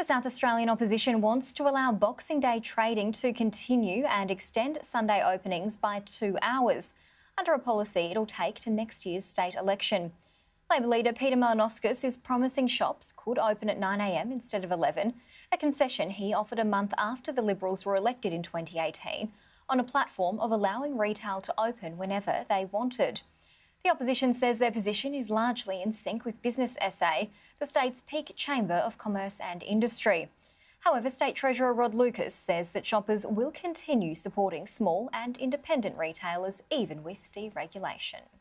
South Australian opposition wants to allow Boxing Day trading to continue and extend Sunday openings by 2 hours, under a policy it'll take to next year's state election. Labor leader Peter Malinauskas is promising shops could open at 9 a.m. instead of 11, a concession he offered a month after the Liberals were elected in 2018, on a platform of allowing retail to open whenever they wanted. The opposition says their position is largely in sync with Business SA, the state's peak chamber of commerce and industry. However, State Treasurer Rod Lucas says that shoppers will continue supporting small and independent retailers even with deregulation.